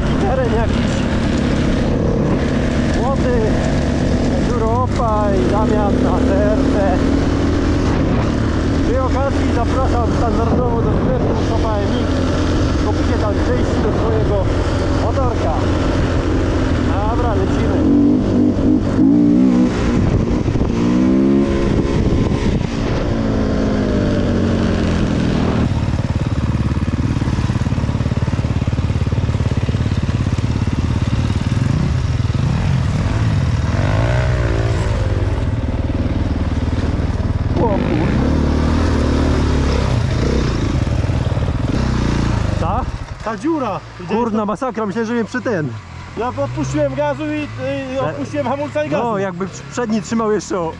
taki teren jakiś młody, Europa i Damian na TRT. Przy okazji zapraszam standardowo do sklepu Shopa MX. Kupicie tam części do swojego motorka. Dobra, lecimy. Ta dziura! Kurna masakra, myślę, że mnie przy ten. Ja odpuściłem gazu i odpuściłem hamulca i gazu. No, jakby przedni trzymał jeszcze o...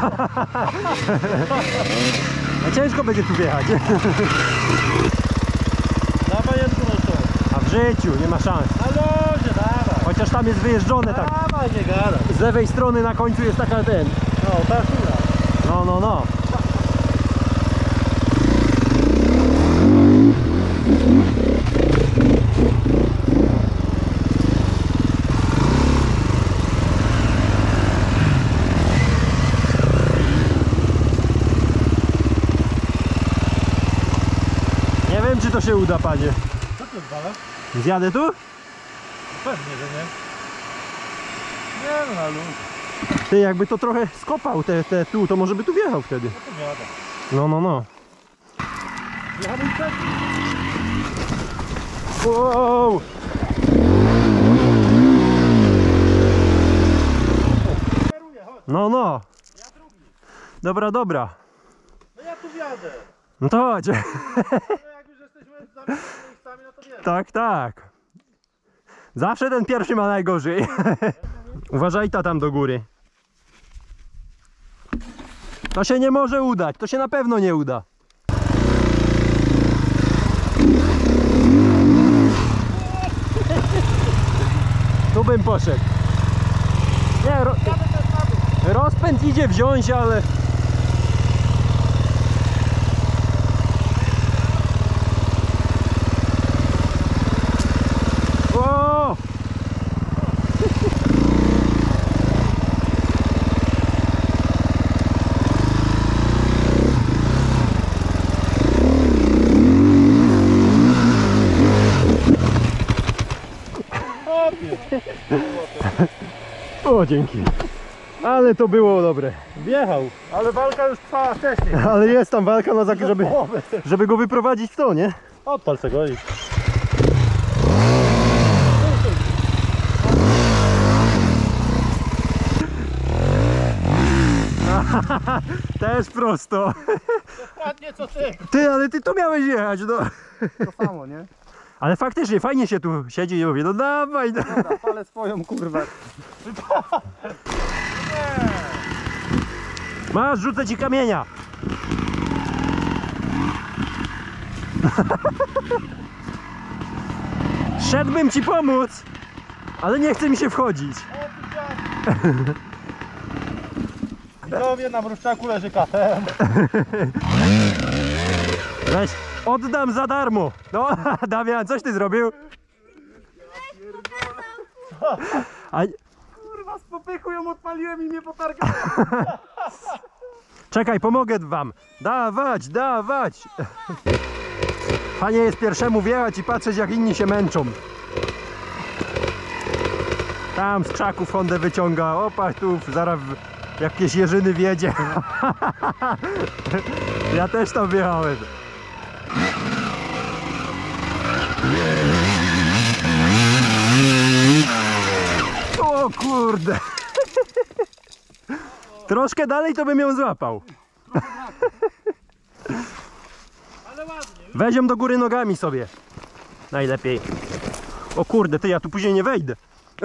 A ciężko będzie tu wjechać. Na panienku noszą. A w życiu nie ma szans. Na lodzie, dawaj. Chociaż tam jest wyjeżdżone tak. Dawaj, nie gada. Z lewej strony na końcu jest taka ten. No, ta dziura. No, no, no. Nie wiem, czy to się uda, panie. Co ty odwala? Zjadę tu? Pewnie, że nie. Nie no, na luz. Ty, jakby to trochę skopał te tu, to może by tu wjechał wtedy. No to wiadomo. No, no, no. Jechamy przed. Wow! No, no. Ja drugi. Dobra, dobra. No ja tu wjadę. No to chodź. No jak już jesteśmy zamienionymi miejscami, no to wiesz. Tak, tak. Zawsze ten pierwszy ma najgorzej. Uważaj ta tam do góry. To się nie może udać, to się na pewno nie uda. Tu bym poszedł. Nie, rozpęd idzie wziąć, ale... O! O, dzięki. Ale to było dobre. Wjechał, ale walka już trwała wcześniej. Ale jest tam walka na zakres, żeby go wyprowadzić w to, nie? Odpal tego i... Też prosto. Dokładnie co ty. Ty, ale ty to miałeś jechać, no. To samo, nie? Ale faktycznie fajnie się tu siedzi i mówię, no dawaj. Dobra, palę swoją kurwę. Masz, rzucę ci kamienia. Szedłbym ci pomóc, ale nie chce mi się wchodzić. Widzowie, na Mruszczaku leży KTM. Weź, oddam za darmo. No, Damian, coś ty zrobił? A... Kurwa, z popychu ją odpaliłem i mnie potargałem. Czekaj, pomogę wam. Dawać, dawać. Fajnie jest pierwszemu wjechać i patrzeć, jak inni się męczą. Tam z krzaków Hondę wyciąga. Opa, tu zaraz jakieś jeżyny wjedzie. Ja też tam wjechałem. O kurde. Troszkę dalej to bym ją złapał. Ale ładnie. Weź ją do góry nogami sobie. Najlepiej. O kurde, ty, ja tu później nie wejdę.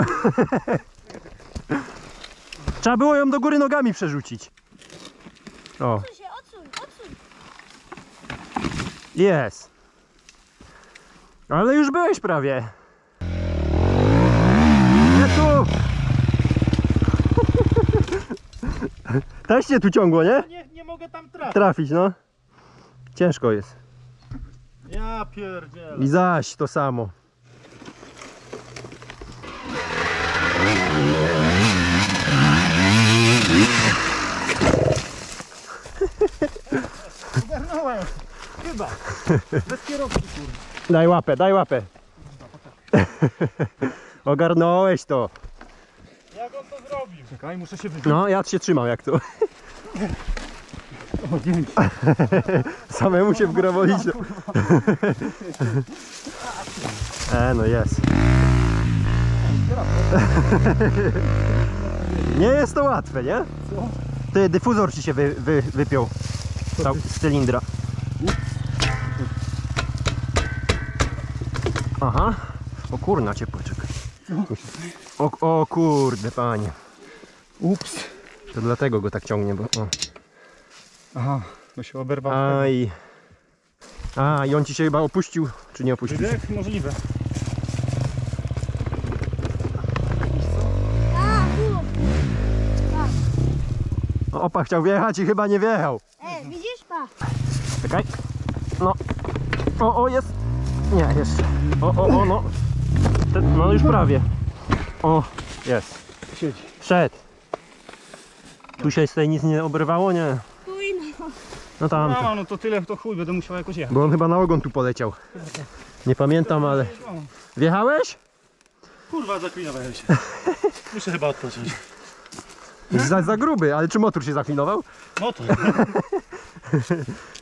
Trzeba było ją do góry nogami przerzucić. O. Odsuń się, odsuń. Jest. Ale już byłeś prawie. Nie tu. Też cię tu ciągło, nie? Nie mogę tam trafić. Trafić, no. Ciężko jest. Ja pierdzielę. I zaś to samo. Ogarnąłem. Chyba. Bez kierowcy, kurwa. Daj łapę, daj łapę. Ogarnąłeś to. Jak on to zrobił? Czekaj, muszę się wybić. No, ja się trzymał jak to. O, dzięki. Samemu się wgrowolić. No jest. Nie jest to łatwe, nie? Ty, dyfuzor ci się wypiął z cylindra. Aha. O kurna, ciepło, czekaj. O kurde, panie. Ups. To dlatego go tak ciągnie, bo... O. Aha, bo się oberwał. Aj. A, i on ci się chyba opuścił, czy nie opuścił? Wydech? Możliwe. Opa chciał wjechać i chyba nie wjechał. Widzisz, pa? Czekaj. No. O, jest. Nie, jeszcze. O, no. No już prawie. O, jest. Siedzi. Wszedł. Tu się z tej nic nie oberwało, nie? No tam. No, no to tyle, to chuj, będę musiał jakoś jechać. Bo on chyba na ogon tu poleciał. Nie pamiętam, ale... Wjechałeś? Kurwa, zaklinowałem się. Muszę chyba odpocząć. Za gruby, ale czy motor się zaklinował? Motor.